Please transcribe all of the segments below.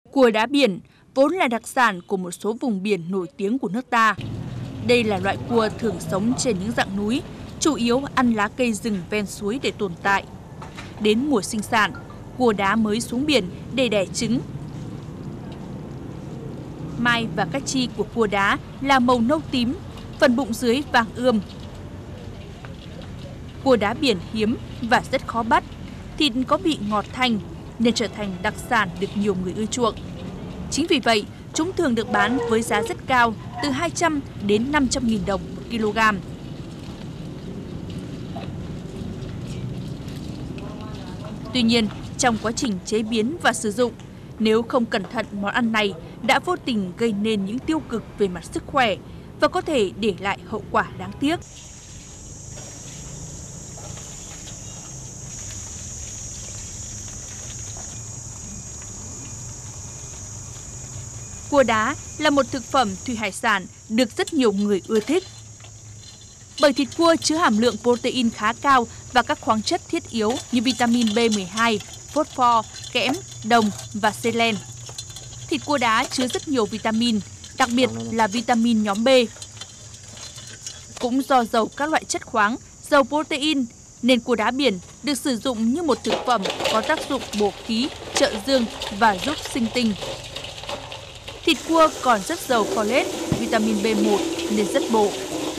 Cua đá biển vốn là đặc sản của một số vùng biển nổi tiếng của nước ta. Đây là loại cua thường sống trên những dãy núi, chủ yếu ăn lá cây rừng ven suối để tồn tại. Đến mùa sinh sản, cua đá mới xuống biển để đẻ trứng. Mai và các chi của cua đá là màu nâu tím, phần bụng dưới vàng ươm. Cua đá biển hiếm và rất khó bắt, thịt có vị ngọt thanh nên trở thành đặc sản được nhiều người ưa chuộng. Chính vì vậy, chúng thường được bán với giá rất cao, từ 200 đến 500.000 đồng một kg. Tuy nhiên, trong quá trình chế biến và sử dụng, nếu không cẩn thận, món ăn này đã vô tình gây nên những tiêu cực về mặt sức khỏe và có thể để lại hậu quả đáng tiếc. Cua đá là một thực phẩm thủy hải sản được rất nhiều người ưa thích. Bởi thịt cua chứa hàm lượng protein khá cao và các khoáng chất thiết yếu như vitamin B12, phosphor, kẽm, đồng và selen. Thịt cua đá chứa rất nhiều vitamin, đặc biệt là vitamin nhóm B. Cũng do giàu các loại chất khoáng, giàu protein, nên cua đá biển được sử dụng như một thực phẩm có tác dụng bổ khí, trợ dương và giúp sinh tinh. Thịt cua còn rất giàu folate, vitamin B1 nên rất bổ.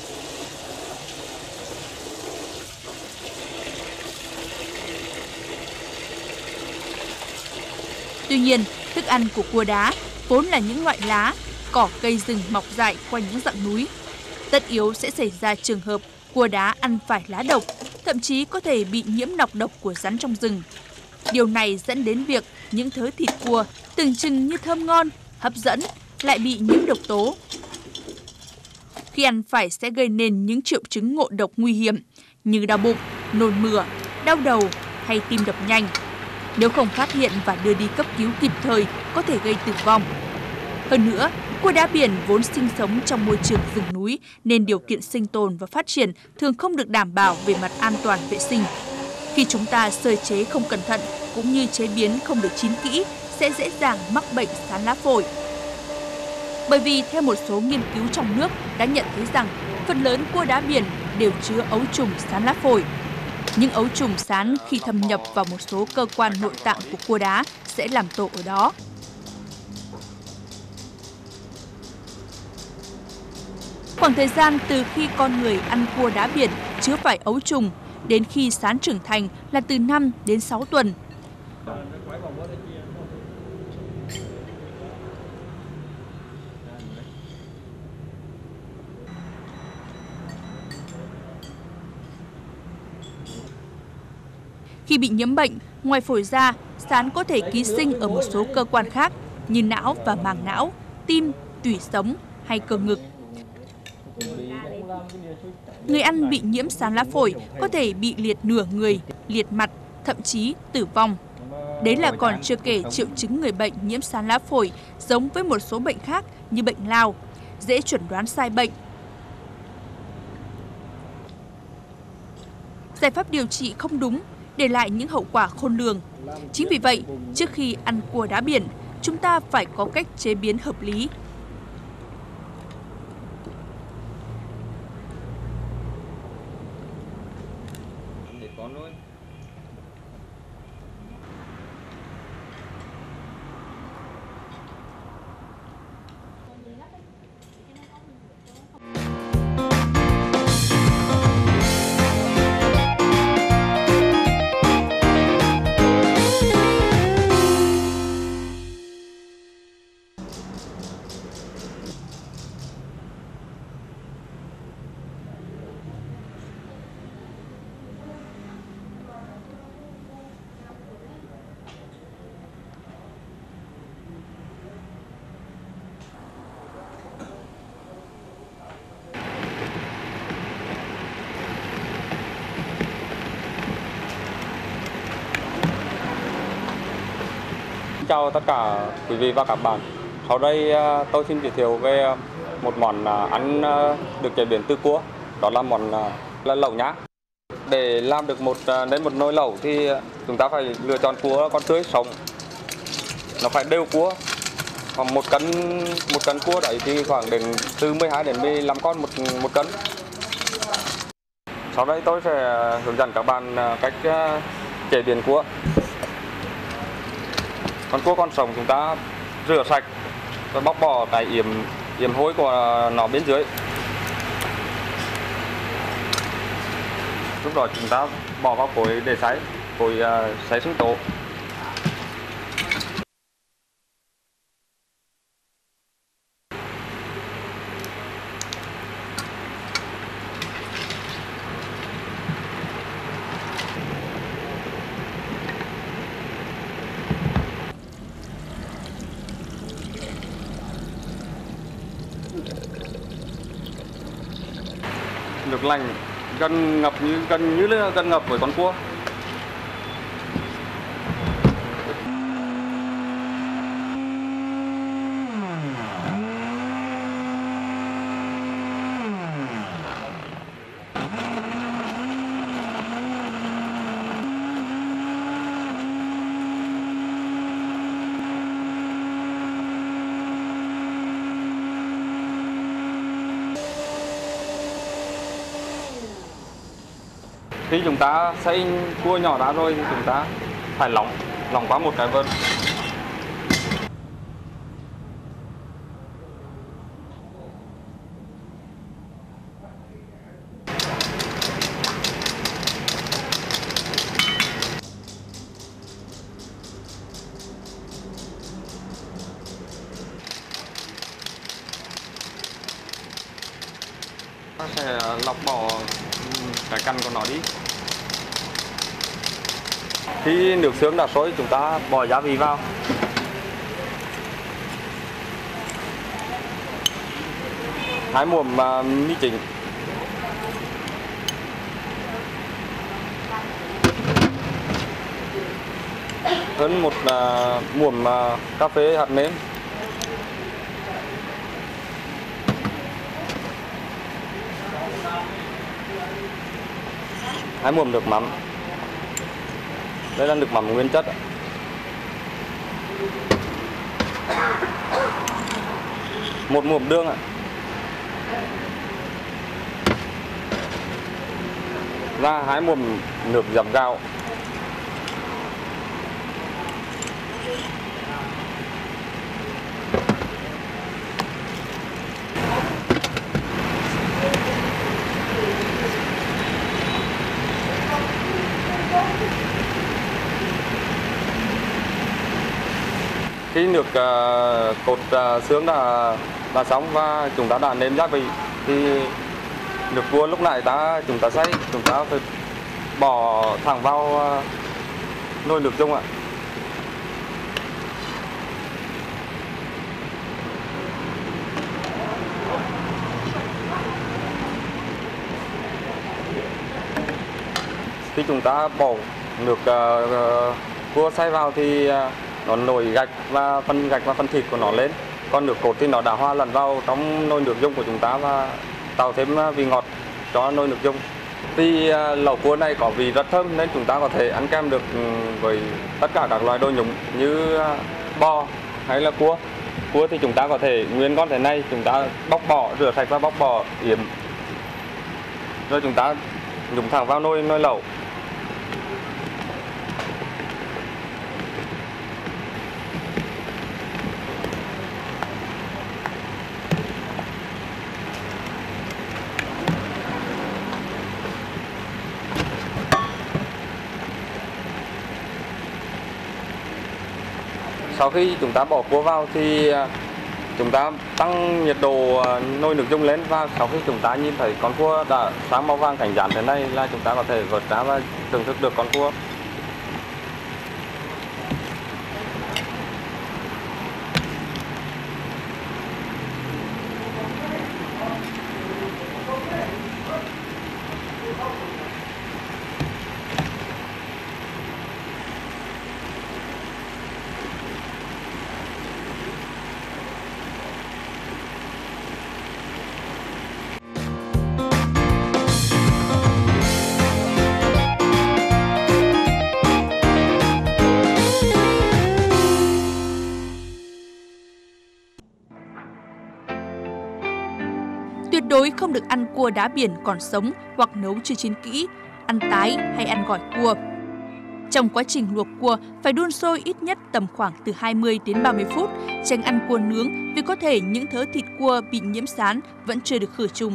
Tuy nhiên, thức ăn của cua đá vốn là những loại lá, cỏ cây rừng mọc dại quanh những dãy núi. Tất yếu sẽ xảy ra trường hợp cua đá ăn phải lá độc, thậm chí có thể bị nhiễm nọc độc của rắn trong rừng. Điều này dẫn đến việc những thớ thịt cua tưởng chừng như thơm ngon, hấp dẫn lại bị nhiễm độc tố. Khi ăn phải sẽ gây nên những triệu chứng ngộ độc nguy hiểm như đau bụng, nôn mửa, đau đầu hay tim đập nhanh. Nếu không phát hiện và đưa đi cấp cứu kịp thời, có thể gây tử vong. Hơn nữa, cua đá biển vốn sinh sống trong môi trường rừng núi nên điều kiện sinh tồn và phát triển thường không được đảm bảo về mặt an toàn vệ sinh. Khi chúng ta sơ chế không cẩn thận cũng như chế biến không được chín kỹ sẽ dễ dàng mắc bệnh sán lá phổi. Bởi vì theo một số nghiên cứu trong nước đã nhận thấy rằng phần lớn cua đá biển đều chứa ấu trùng sán lá phổi. Những ấu trùng sán khi thâm nhập vào một số cơ quan nội tạng của cua đá sẽ làm tổ ở đó. Khoảng thời gian từ khi con người ăn cua đá biển chứa phải ấu trùng đến khi sán trưởng thành là từ 5 đến 6 tuần. Khi bị nhiễm bệnh, ngoài phổi ra, sán có thể ký sinh ở một số cơ quan khác như não và màng não, tim, tủy sống hay cơ ngực. Người ăn bị nhiễm sán lá phổi có thể bị liệt nửa người, liệt mặt, thậm chí tử vong. Đấy là còn chưa kể triệu chứng người bệnh nhiễm sán lá phổi giống với một số bệnh khác như bệnh lao, dễ chẩn đoán sai bệnh. Giải pháp điều trị không đúng để lại những hậu quả khôn lường. Chính vì vậy, trước khi ăn cua đá biển, chúng ta phải có cách chế biến hợp lý. Chào tất cả quý vị và các bạn. Sau đây tôi xin giới thiệu về một món ăn được chế biến từ cua, đó là món là lẩu nhá. Để làm được một nồi lẩu thì chúng ta phải lựa chọn cua con tươi sống, nó phải đều cua Khoảng một cân cua đấy thì khoảng đến từ 12 đến 15 con một cân. Sau đây tôi sẽ hướng dẫn các bạn cách chế biến cua. Con cua con sống chúng ta rửa sạch và bóc bỏ cái yểm hôi của nó bên dưới. Lúc đó chúng ta bỏ vào cối để xay sinh tố. Nước lạnh gần như là gần ngập với con cua. Khi chúng ta xay cua nhỏ ra rồi thì chúng ta phải lỏng qua một cái vợt. Ta sẽ lọc bỏ cái cành của nó đi. Khi nước xương đã sôi, chúng ta bỏ gia vị vào. Hai muỗng mì chính. Hơn một muỗng cà phê hạt nêm. Hai muỗng nước mắm. Đây là nước mắm nguyên chất. Một muỗng đường ạ. Và hai muỗng nước giấm gạo. Khi nước cột xương đã xong và chúng ta đã nêm gia vị thì nước cua lúc nãy chúng ta xay, chúng ta phải bỏ thẳng vào nồi nước dùng ạ. Khi chúng ta bỏ nước cua xay vào thì nó nổi gạch và phần thịt của nó lên. Còn nước cốt thì nó đã hòa lẫn vào trong nồi nước dùng của chúng ta và tạo thêm vị ngọt cho nồi nước dùng. Vì lẩu cua này có vị rất thơm nên chúng ta có thể ăn kèm được với tất cả các loại đồ nhúng như bò hay là cua. Cua thì chúng ta có thể nguyên con thế này, chúng ta bóc bỏ, rửa sạch và bóc bỏ yểm. Rồi chúng ta nhúng thẳng vào nồi lẩu. Sau khi chúng ta bỏ cua vào thì chúng ta tăng nhiệt độ nồi nước dùng lên, và sau khi chúng ta nhìn thấy con cua đã sáng màu vàng cảnh rán thế này là chúng ta có thể vớt ra và thưởng thức được con cua. đối không được ăn cua đá biển còn sống hoặc nấu chưa chín kỹ, ăn tái hay ăn gỏi cua. Trong quá trình luộc cua, phải đun sôi ít nhất tầm khoảng từ 20 đến 30 phút, tránh ăn cua nướng vì có thể những thớ thịt cua bị nhiễm sán vẫn chưa được khử trùng.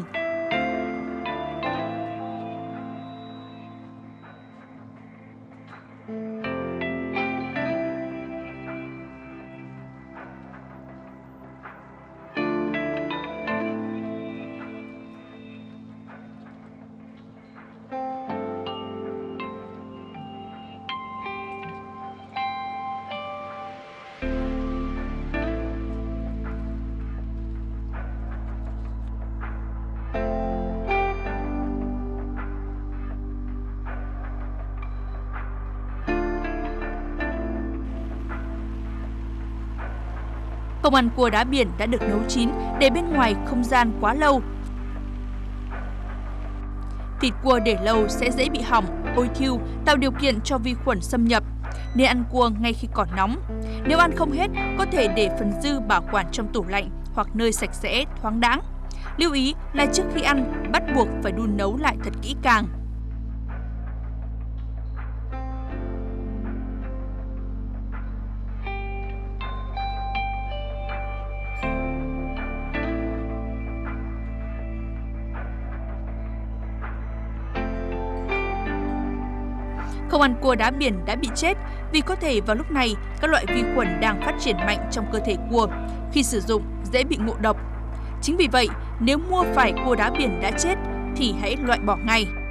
Không ăn cua đá biển đã được nấu chín để bên ngoài không gian quá lâu. Thịt cua để lâu sẽ dễ bị hỏng, ôi thiu, tạo điều kiện cho vi khuẩn xâm nhập. Nên ăn cua ngay khi còn nóng. Nếu ăn không hết, có thể để phần dư bảo quản trong tủ lạnh hoặc nơi sạch sẽ, thoáng đãng. Lưu ý là trước khi ăn, bắt buộc phải đun nấu lại thật kỹ càng. Không ăn cua đá biển đã bị chết vì có thể vào lúc này các loại vi khuẩn đang phát triển mạnh trong cơ thể cua. Khi sử dụng dễ bị ngộ độc. Chính vì vậy, nếu mua phải cua đá biển đã chết thì hãy loại bỏ ngay.